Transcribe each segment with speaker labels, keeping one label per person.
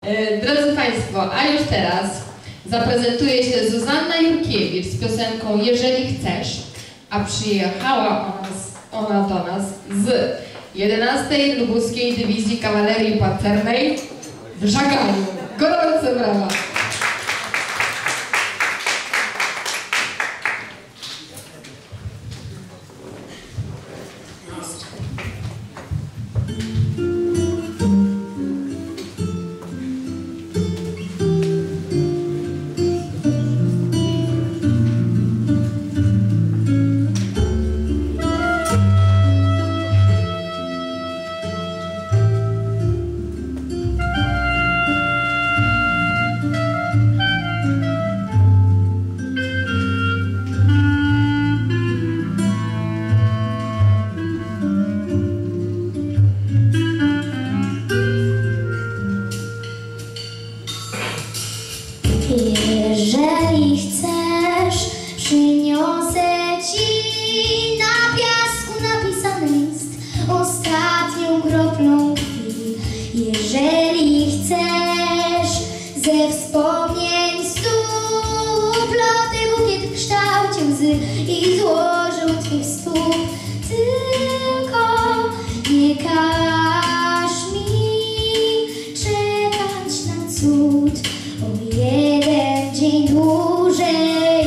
Speaker 1: Drodzy Państwo, a już teraz zaprezentuje się Zuzanna Jurkiewicz z piosenką Jeżeli chcesz, a przyjechała ona do nas z 11. Lubuskiej Dywizji Kawalerii Pancernej w Żaganiu. Gorące brawa!
Speaker 2: Jeżeli chcesz, przyniosę ci na piasku napisany list ostatnią kroplą krwi. Jeżeli chcesz, ze wspomnień stóp loty bukiet w kształcie łzy i złożę u twych stóp. Tylko nie każ mi czekać na cud o jeden dzień dłużej.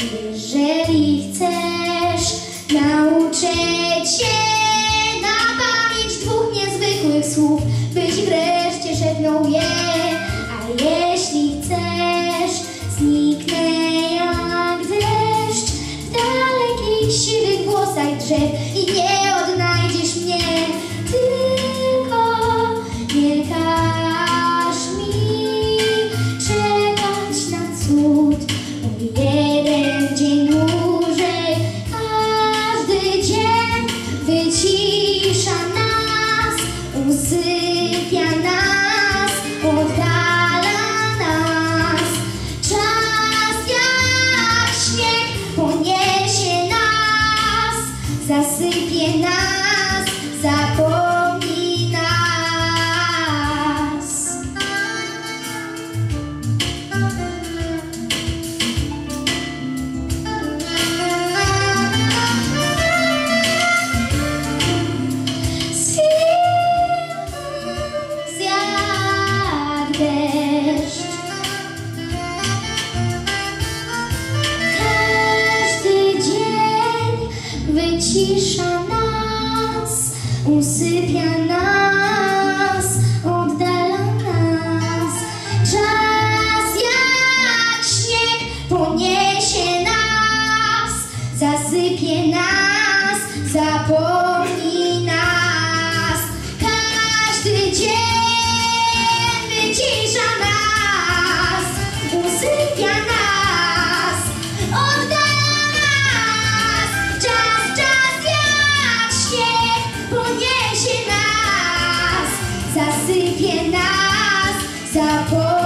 Speaker 2: Jeżeli chcesz, nauczę cię na pamięć dwóch niezwykłych słów, byś wreszcie szepnął je. A jeśli chcesz, zniknę jak deszcz w dalekich siwych włosach drzew i nie odnajdziesz mnie. Tylko nie każ mi czekać na cud o jeden dzień dłużej. Każdy dzień wycisza nas, usypia nas, oddala nas. Czas jak śnieg poniesie nas, zasypie nas, zapomni nas. Jak deszcz, każdy dzień wycisza nas, usypia nas, oddala nas. Czas jak śnieg poniesie nas, zasypie nas, zapomni nas. Każdy dzień wycisza nas, usypia nas, oddala nas. Czas jak śnieg poniesie nas, zasypie nas, zapomni nas.